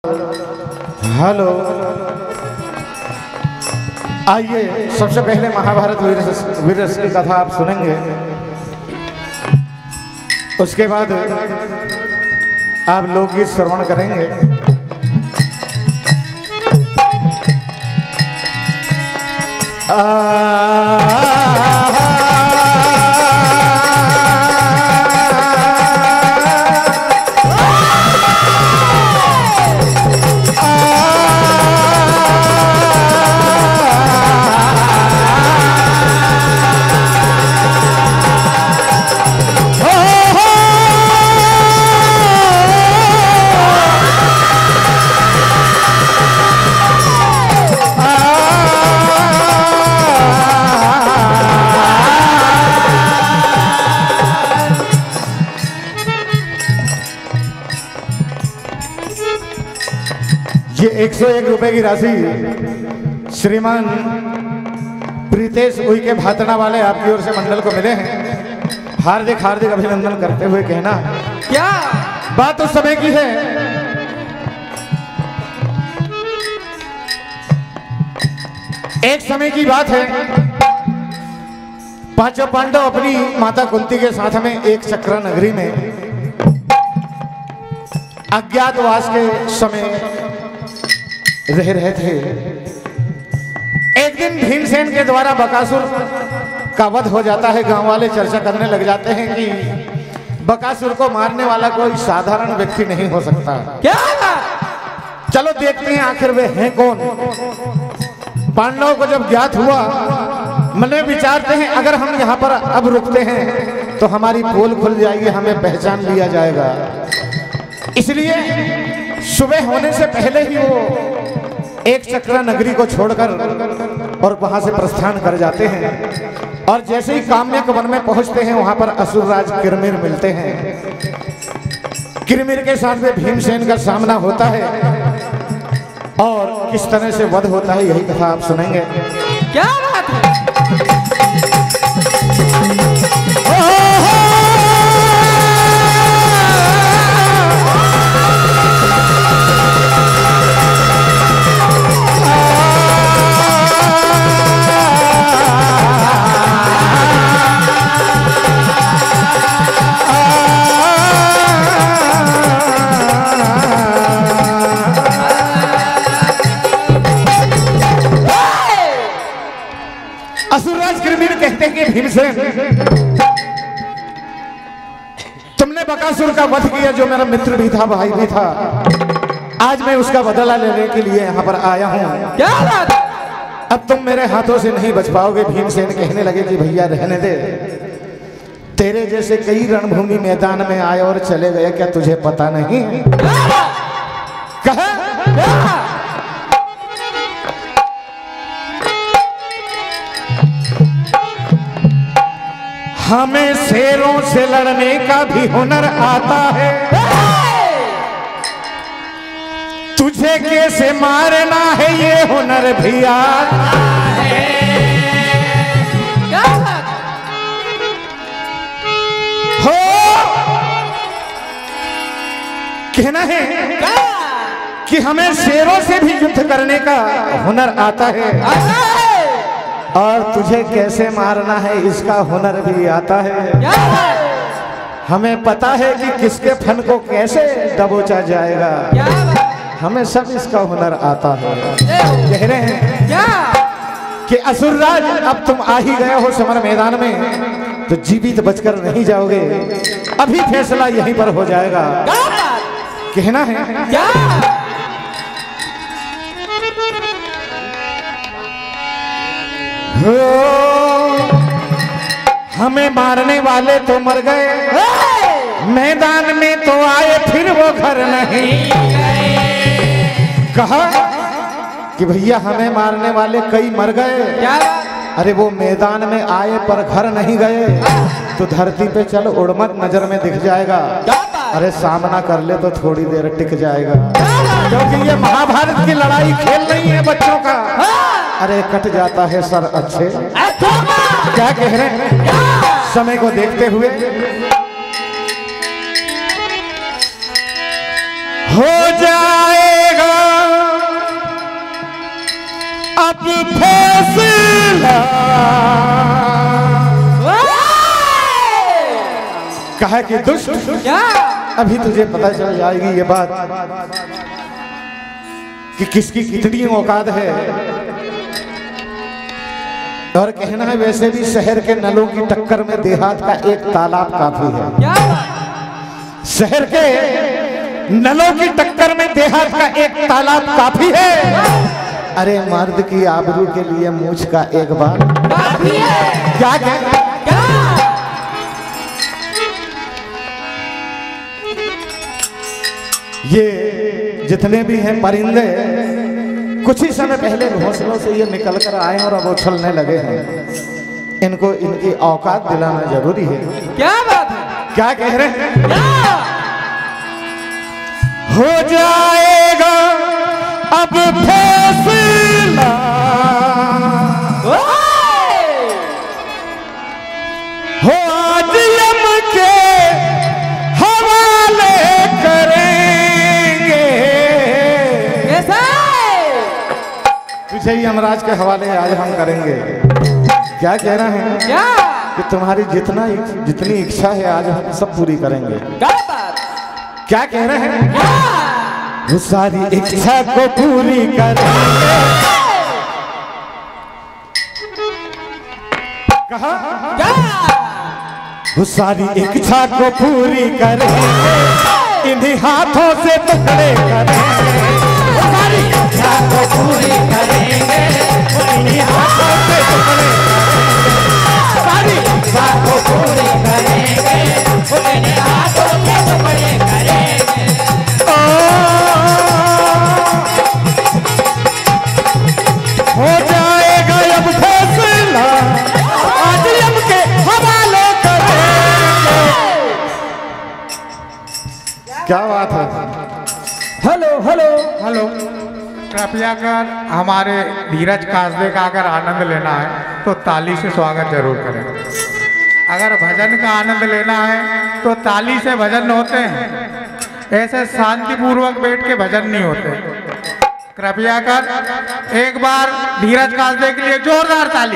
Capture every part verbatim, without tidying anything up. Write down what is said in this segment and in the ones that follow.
Hello, आइए सबसे पहले महाभारत वीर वीर की कथा आप सुनेंगे। उसके बाद आप लोकगीत श्रवण करेंगे। आ ये एक सौ एक रुपए की राशि श्रीमान प्रीतेश उइके भातना वाले आपकी ओर से मंडल को मिले हैं। हार्दिक हार्दिक अभिनंदन करते हुए कहना क्या बात उस समय की है। एक समय की बात है, पांचों पांडव अपनी माता कुंती के साथ में एक चक्रा नगरी में अज्ञातवास के समय रह रहे थे। एक दिन भीमसेन के द्वारा बकासुर का वध हो जाता है। गांव वाले चर्चा करने लग जाते हैं कि बकासुर को मारने वाला कोई साधारण व्यक्ति नहीं हो सकता। क्या? चलो देखते हैं आखिर वे हैं कौन। पांडवों को जब ज्ञात हुआ, मने विचारते हैं अगर हम यहाँ पर अब रुकते हैं तो हमारी पोल खुल जाएगी, हमें पहचान लिया जाएगा। इसलिए सुबह होने से पहले ही वो एक चक्रा नगरी को छोड़कर और वहां से प्रस्थान कर जाते हैं। और जैसे ही काम्यक वन में पहुंचते हैं, वहां पर असुरराज किरमिर मिलते हैं। किरमिर के साथ में भीमसेन का सामना होता है और किस तरह से वध होता है यही कथा आप सुनेंगे। क्या बात है? भीमसेन, तुमने बकासुर का वध किया जो मेरा मित्र भी था, भाई भी था। आज मैं उसका बदला लेने के लिए यहाँ पर आया हूँ। क्या बात? अब तुम मेरे हाथों से नहीं बच पाओगे। भीमसेन कहने लगे कि भैया रहने दे, तेरे जैसे कई रणभूमि मैदान में आए और चले गए, क्या तुझे पता नहीं? कहा हमें शेरों से लड़ने का भी हुनर आता है, तुझे कैसे मारना है ये हुनर भी आता है। हो कहना है कि हमें शेरों से भी युद्ध करने का हुनर आता है और तुझे कैसे मारना है इसका हुनर भी आता है। हमें पता है कि किसके फन को कैसे दबोचा जाएगा, हमें सब इसका हुनर आता है। कह रहे हैं क्या कि असुरराज अब तुम आ ही गए हो समर मैदान में, तो जीवित बचकर नहीं जाओगे। अभी फैसला यहीं पर हो जाएगा। कहना है क्या? हो, हमें मारने वाले तो मर गए, मैदान में तो आए फिर वो घर नहीं। कहा कि भैया हमें मारने वाले कई मर गए। अरे वो मैदान में आए पर घर नहीं गए, तो धरती पे चल उड़मत नजर में दिख जाएगा। अरे सामना कर ले तो थोड़ी देर टिक जाएगा, क्योंकि ये महाभारत की लड़ाई खेल नहीं है बच्चों का। अरे कट जाता है सर अच्छे। क्या कह रहे हैं? समय को देखते हुए हो जाएगा अब फैसला कहा कि दुष्ट क्या अभी तुझे पता चल जाएगी ये बात कि किसकी कितनी औकात है। और कहना है वैसे भी शहर के नलों की टक्कर में देहात का एक तालाब काफी है। क्या? शहर के नलों की टक्कर में देहात का एक तालाब काफी है। अरे मर्द की आबरू के लिए मूछ का एक बार काफी है। क्या क्या, क्या? ये जितने भी हैं परिंदे कुछ ही समय पहले घोंसलों से ये निकल कर आए और अब उछलने लगे हैं। इनको इनकी औकात दिलाना जरूरी है। क्या बात है? क्या कह रहे हैं? क्या? हो जाएगा अब फैसला हो आज यम के हवाले करेंगे। तुझे ही यमराज के हवाले आज हम करेंगे। क्या कह रहे हैं? क्या? कि तुम्हारी जितना जितनी इच्छा है आज हम सब पूरी करेंगे। क्या बात? क्या कह रहे हैं? क्या? वो सारी इच्छा को पूरी करेंगे। कहा? क्या? वो सारी इच्छा को पूरी करेंगे इन्हीं हाथों से टुकड़े करेंगे। वो सारी इच्छा को पूरी करेंगे इन्हीं हाथों से टुकड़े करेंगे। सारी इच्छा को पूरी करेंगे इन्हीं हाथों से टुकड़े करेंगे। हो जाएगा अब फैसला आज यम के हवाले करेंगे। क्या बात है? Hello hello hello. कृपया कर हमारे धीरज काजदे का अगर आनंद लेना है तो ताली से स्वागत जरूर करें। अगर भजन का आनंद लेना है तो ताली से भजन होते हैं, ऐसे शांतिपूर्वक बैठ के भजन नहीं होते। कृपया कर एक बार धीरज काजदे के लिए जोरदार ताली।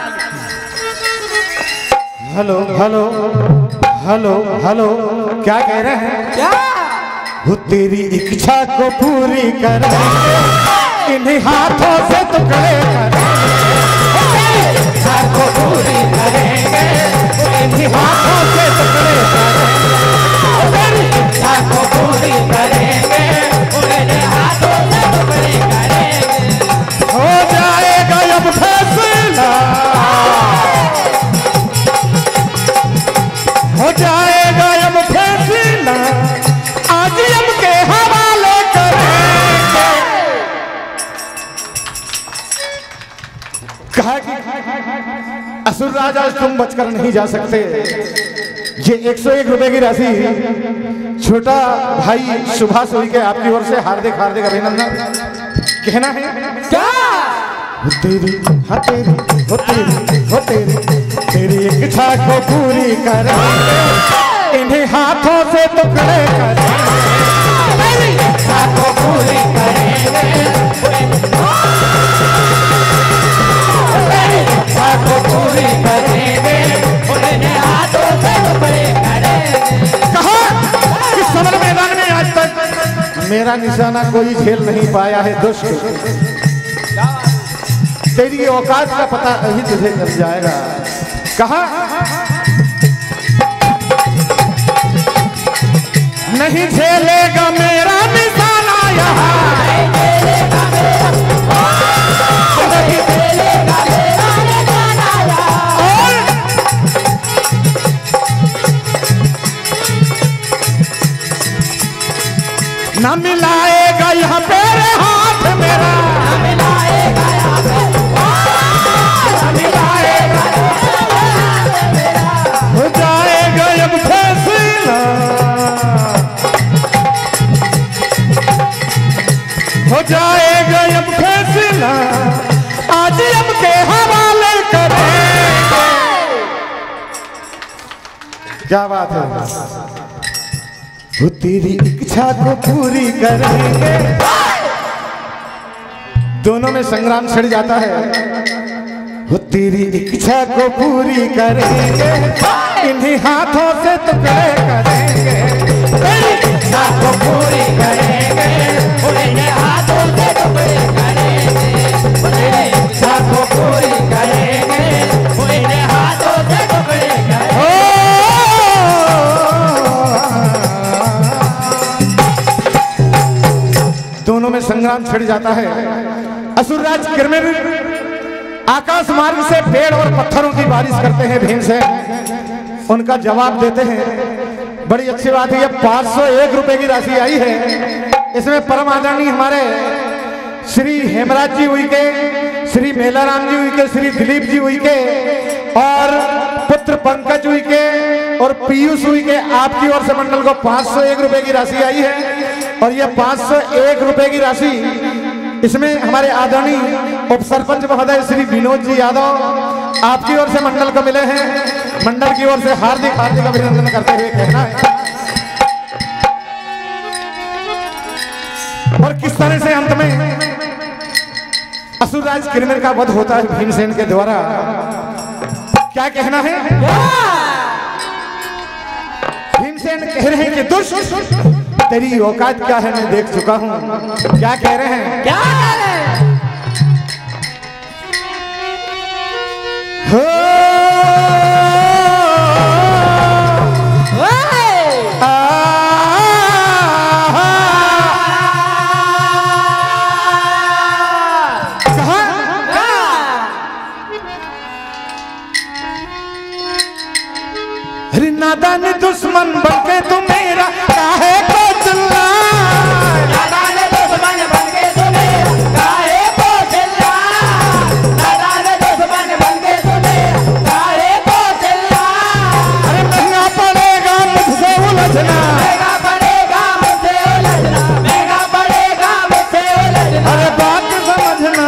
Hello hello hello hello. क्या कह रहे हैं? क्या? वो तेरी इच्छा को पूरी करेंगे इन्हीं हाथों से टुकड़े करेंगे। इच्छा को पूरी करेंगे इन्हीं हाथों से टुकड़े करेंगे। इच्छा को पूरी करेंगे इन्हीं हाथों से टुकड़े करेंगे। हो जाएगा अब फैसला हो जाएगा अब फैसला आज यम के हवाले करेंगे। कहा कि असुर राजा तुम बचकर नहीं जा सकते। ये एक सौ एक रुपए की राशि छोटा भाई सुभाष सोई के आपकी ओर से हार्दिक हार्दिक अभिनंदन कहना है। क्या? हो तेरी हाँ तेरी हो तेरी हो तेरी तेरी इच्छा को पूरी करेंगे इन्हीं हाथों से टुकड़े करेंगे। तेरी इच्छा को पूरी करेंगे तेरी इच्छा को पूरी करेंगे इन्हीं हाथों से टुकड़े करेंगे। कहा इस समर मैदान में आज तक मेरा निशाना कोई झेल नहीं पाया है दुष्ट। तेरी औकात का पता अभी तुझे चल जाएगा। कहा नहीं झेलेगा मेरा निशाना यहाँ न मिलाएगा यहाँ पे हाथ मेरा न मिलाएगा यहाँ पे न मिलाएगा हो जाएगा अब फैसला हो जाएगा अब फैसला आज अब के हवाले करेंगे। क्या बात है? वो तेरी इच्छा को पूरी करेंगे दोनों में संग्राम छिड़ जाता है। वो तेरी इच्छा को पूरी करेंगे, इन्हीं हाथों से टुकड़े करेंगे। तेरी इच्छा को पूरी करेंगे, इन्हीं हाथों से टुकड़े करेंगे। तेरी इच्छा को पूरी करेंगे, इन्हीं हाथों से टुकड़े करेंगे। दोनों में संग्राम छिड़ जाता है। असुरराज किरमिर आकाश मार्ग से पेड़ और पत्थरों की बारिश करते हैं भीमसेन। उनका जवाब देते हैं। बड़ी अच्छी बात है, ये पाँच सौ एक रुपए की राशि आई है। इसमें परम आदरणीय हमारे श्री हेमराज जी हुई के, श्री मेलाराम जी हुई के, श्री दिलीप जी हुई के और पुत्र पंकज हुई के और पीयूष हुई के आपकी ओर से मंडल को पाँच सौ एक रुपए की राशि आई है। और ये पाँच सौ एक रुपए की राशि इसमें हमारे आदरणीय उप सरपंच महोदय श्री विनोद जी यादव आपकी ओर से मंडल को मिले हैं। मंडल की ओर से हार्दिक हार्दिक अभिनंदन करते हुए कहना है। और किस तरह से अंत में असुरराज किरमिर का वध होता है भीमसेन के द्वारा, क्या कहना है? भीमसेन कह रहे हैं कि दुष्ट तेरी औकात क्या है मैं देख चुका हूं। क्या कह रहे हैं? क्या कह रहे हैं? हो नादान दुश्मन बनके तू मेरा काहे को चिल्ला, नादान दुश्मन बनके तू मेरा काहे को चिल्ला, नादान दुश्मन बनके तू मेरा काहे को चिल्ला। अरे महंगा पड़ेगा मुझसे उलझना, महंगा पड़ेगा मुझसे उलझना, महंगा पड़ेगा मुझसे उलझना। अरे बात समझना।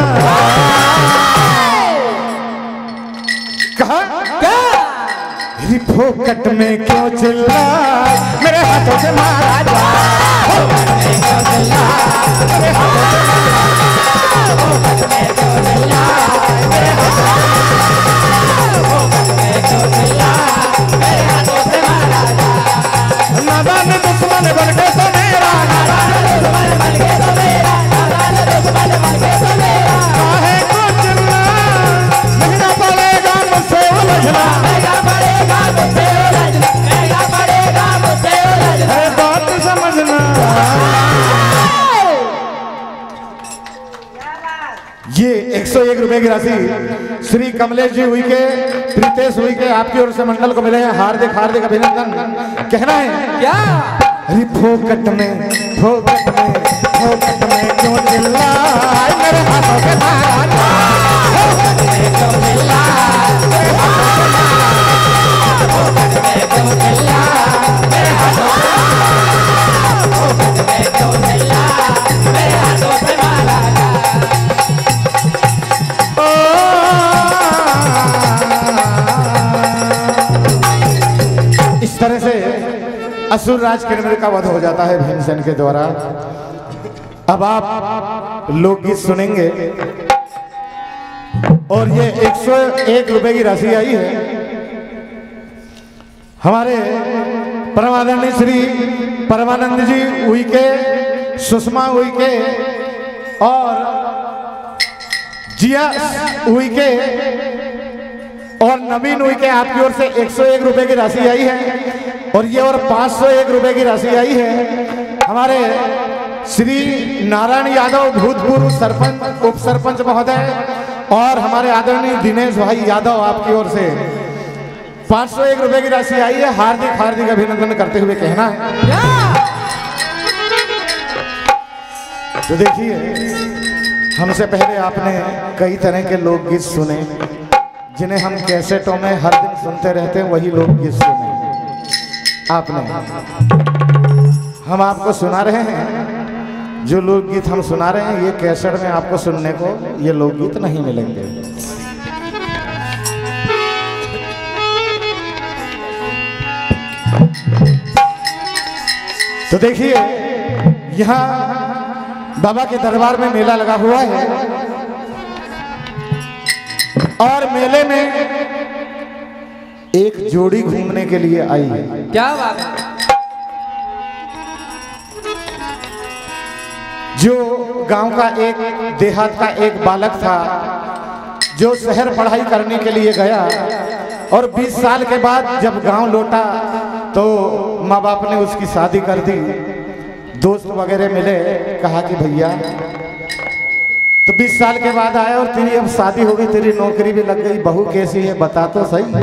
कहा क्या फोकट में क्यों चिल्ला, मेरे हाथों से मारा जा। फोकट में क्यों चिल्ला, मेरे हाथों से मारा जा। फोकट में क्यों चिल्ला, मेरे हाथों से मारा जा। फोकट में क्यों चिल्ला, मेरे हाथों से मारा जा। नादान दुश्मन बनके तो मेरा, नादान दुश्मन बनके तो मेरा, नादान दुश्मन बनके तो मेरा काहे को चिल्ला, महंगा पड़ेगा मुझसे उलझना, महंगा पड़ेगा मुझसे उलझना, महंगा पड़ेगा मुझसे उलझना। अरे बात समझना। ये एक सौ एक रुपए की राशि श्री कमलेश जी हुई के, प्रीतेश हुई के आपकी ओर से मंडल को मिले हैं। हार्दिक हार्दिक अभिनंदन। कहना है क्या? अरे फोकट में फोकट में फोकट में क्यों चिल्ला, मेरे हाथों से मारा जा। फोकट में क्यों चिल्ला, मेरे हाथों से मारा जा। फोकट में क्यों चिल्ला, मेरे हाथों से मारा जा। फोकट में क्यों चिल्ला, मेरे हाथों से मारा जा। इस तरह से असुरराज किरमिर का वध हो जाता है भीमसेन के द्वारा। अब आप लोकगीत सुनेंगे और ये एक सौ एक रुपए की राशि आई है। हमारे परम आदरणीय श्री परमानंद जी उइके, सुषमा उइके और जिया उइके और नवीन उइके आपकी ओर से एक सौ एक रुपए की राशि आई है। और ये और पाँच सौ एक रुपए की राशि आई है हमारे श्री नारायण यादव भूतपूर्व सरपंच उप सरपंच महोदय और हमारे आदरणीय दिनेश भाई यादव आपकी ओर से पाँच सौ एक रुपए की राशि आई है। हार्दिक हार्दिक अभिनंदन करते हुए कहना है। तो देखिए, हमसे पहले आपने कई तरह के लोकगीत सुने जिन्हें हम कैसेटों में हर दिन सुनते रहते हैं, वही लोकगीत सुने आपने। हम आपको सुना रहे हैं जो लोकगीत हम सुना रहे हैं, ये कैसेट में आपको सुनने को ये लोकगीत नहीं मिलेंगे। तो देखिए, यहाँ बाबा के दरबार में मेला लगा हुआ है और मेले में एक जोड़ी घूमने के लिए आई है। क्या बात है। जो गांव का एक देहात का एक बालक था जो शहर पढ़ाई करने के लिए गया और बीस साल के बाद जब गांव लौटा तो माँ बाप ने उसकी शादी कर दी। दोस्त वगैरह मिले, कहा कि भैया तो बीस साल के बाद आया और तेरी अब शादी हो गई, तेरी नौकरी भी लग गई, बहू कैसी है बता तो सही।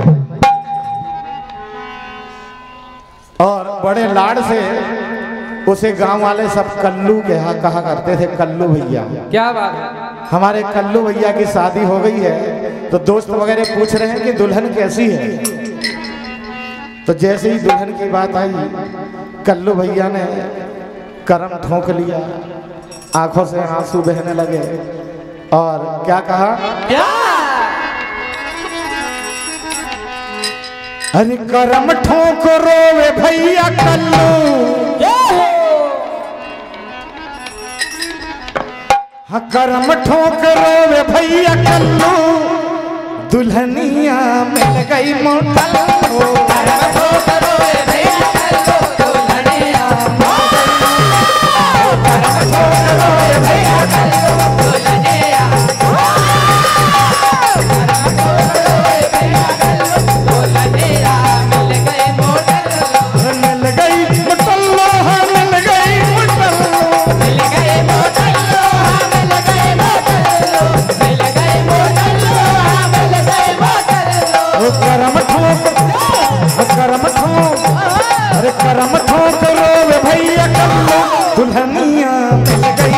और बड़े लाड से उसे गांव वाले सब कल्लू कहा कहा करते थे, कल्लू भैया। क्या बात है। हमारे कल्लू भैया की शादी हो गई है तो दोस्त वगैरह पूछ रहे हैं कि दुल्हन कैसी है। तो जैसे ही दुल्हन की बात आई कल्लू भैया ने करम ठोंक लिया, आंखों से आंसू बहने लगे और क्या कहा, क्या अरे करम ठोंक रोवे भैया कल्लू, हाँ करम ठोंक रोवे भैया कल्लू, दुल्हनिया मिल गई मोटल। करम ठोक रोवे भैया कल्लू, दुल्हनिया मिल गई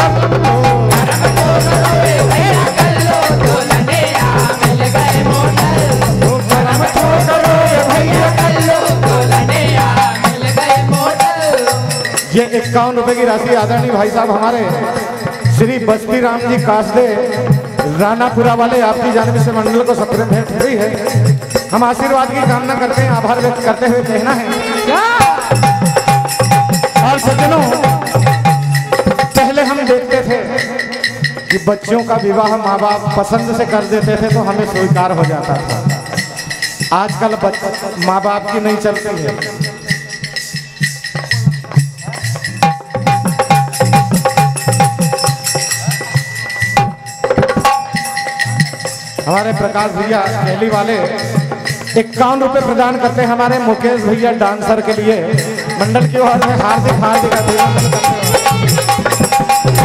मोटल। ये इक्यावन रुपए की राशि आदरणीय भाई साहब हमारे श्री बस्ती राम जी कासदे रानापुरा वाले आपकी जानिब से मंडल को सत्र भेंट हुई है। हम आशीर्वाद की कामना करते हैं, आभार व्यक्त करते हुए कहना है और सज्जनों, पहले हम देखते थे कि बच्चों का विवाह माँ बाप पसंद से कर देते थे तो हमें स्वीकार हो जाता था। आजकल माँ बाप की नहीं चलती है। हमारे प्रकाश भैया पहली वाले इक्यावन रुपए प्रदान करते हैं हमारे मुकेश भैया डांसर के लिए। मंडल की ओर से हार्दिक हार्दिक अभिनंदन करते हैं।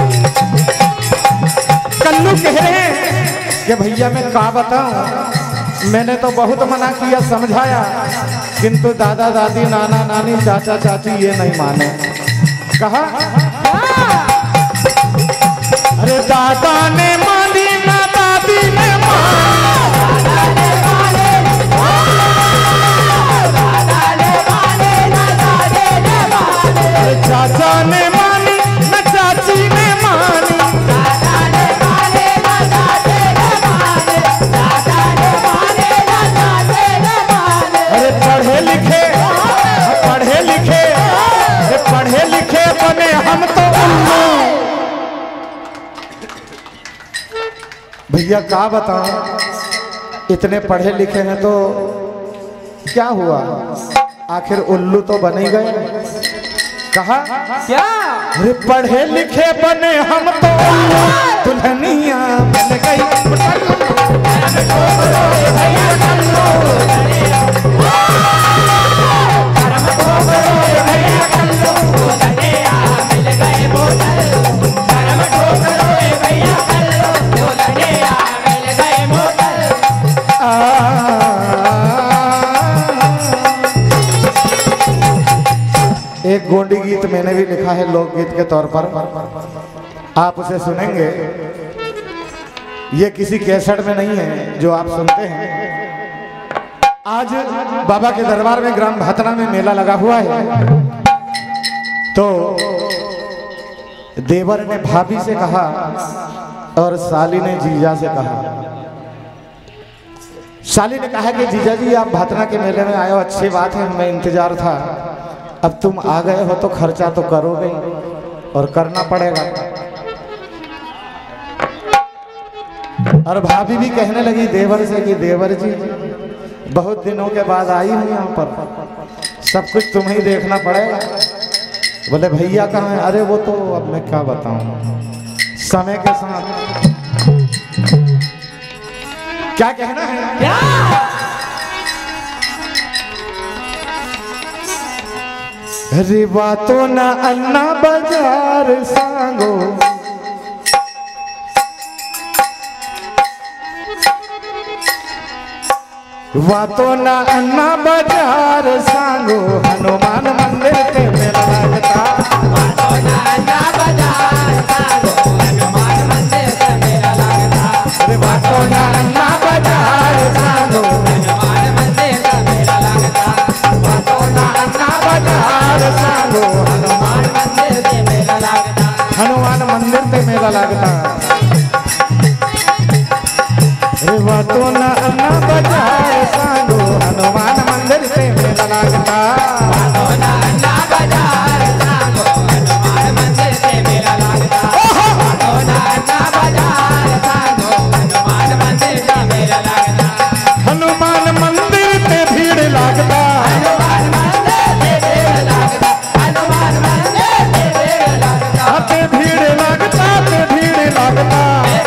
कल्लू कह रहे हैं कि भैया मैं क्या बताऊं, मैंने तो बहुत मना किया समझाया, किंतु दादा दादी नाना नानी चाचा चाची ये नहीं माने। कहा अरे दादा ने मानी ना दादी ने मानी, चाचा ने मानी न चाची ने मानी, अरे पढ़े लिखे पढ़े लिखे पढ़े लिखे बने हम तो उल्लू। भैया क्या बताऊं, इतने पढ़े लिखे हैं तो क्या हुआ, आखिर उल्लू तो बन ही गए। कहा क्या अरे पढ़े लिखे बने हम तो दुल्हनिया मिल गई। एक गोंडी गीत मैंने भी लिखा है लोकगीत के तौर पर, आप उसे सुनेंगे। ये किसी कैसेट में नहीं है जो आप सुनते हैं। आज बाबा के दरबार में ग्राम भातना में मेला लगा हुआ है तो देवर ने भाभी से कहा और साली ने जीजा से कहा। साली ने कहा कि जीजा जी आप भातना के मेले में आए हो, अच्छी बात है, हमें इंतजार था, अब तुम आ गए हो तो खर्चा तो करोगे और करना पड़ेगा। और भाभी भी कहने लगी देवर से कि देवर जी बहुत दिनों के बाद आई हूँ यहाँ पर, सब कुछ तुम्हें ही देखना पड़ेगा। बोले भैया कहाँ है? अरे वो तो अब मैं क्या बताऊं, समय के साथ क्या कहना है क्या रे बातों न अन्ना बाजार सांगो वातो न अन्ना बाजार सांगो हनुमान मंदिर के मेला लगता। वातो न अन्ना बाजार सांगो हनुमान मंदिर के मेला लगता। अरे वातो न अन्ना बाजार सांगो हनुमान मंदिर के मेला लगता। वातो न अन्ना बाजार सांगो हनुमान मंदिर के मेला लगता। हनुमान मंदिर के मेला लगता। अरे वातो न अन्ना बाजार सांगो हनुमान मंदिर से मेला लगता। वातो न अन्ना बाजार सांगो हनुमान मंदिर के मेला लगता। वातो न अन्ना बाजार सांगो हनुमान मंदिर के मेला लगता। हनुमान मंदिर पे भीड़ लगता। हनुमान मंदिर के मेला लगता। हनुमान मंदिर के मेला लगता। आते भीड़ लगता ते भीड़ लगता।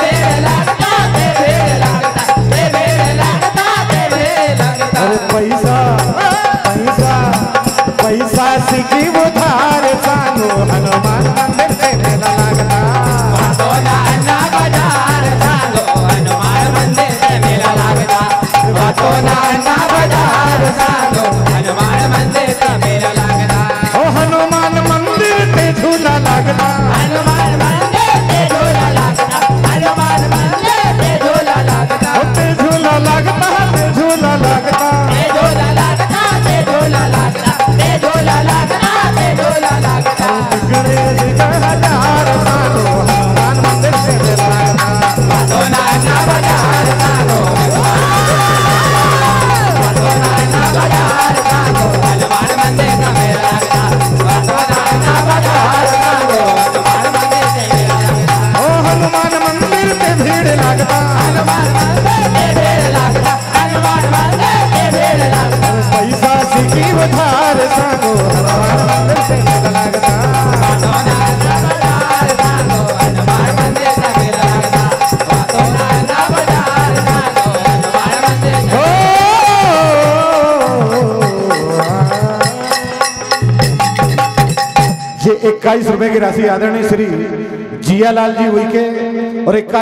अरे पैसा पैसा पैसा सिकी उधार सांगो हनुमान मंदिर से मेला लगता। वातो न अन्ना बाजार सांगो हनुमान मंदिर के मेला लगता। वातो न अन्ना बाजार सांगो हनुमान मंदिर के मेला लगता। ओ हनुमान मंदिर पे झूला लगता। हनुमान मंदिर पे झूला लगता। हनुमान मंदिर पे झूला लगता। ओ ते झूला लगता ते झूला लगता। पे झूला लगता। पे झूला लगता। पे झूला लगता। पे झूला लगता। गणेश का हजार सांगो हनुमान मंदिर से मेला लगता। वातो न अन्ना बाजार सांगो वातो न अन्ना बाजार सांगो हनुमान मंदिर का मेला लगता। वातो न अन्ना बाजार सांगो हनुमान मंदिर के मेला लगता। ओ हनुमान मंदिर पे भीड़ लगता। हनुमान मंदिर के मेला लगता। हनुमान मंदिर के मेला लगता। पैसा सिकी उधार सांगो हनुमान मंदिर से मेला लगता। वातो न अन्ना बाजार सांगो हनुमान मंदिर का मेला लगता। वातो न अन्ना बाजार सांगो हनुमान मंदिर के ओ ये इक्कीस रुपए की राशि आदरणीय श्री जियालाल जी हुई के और इक्कीस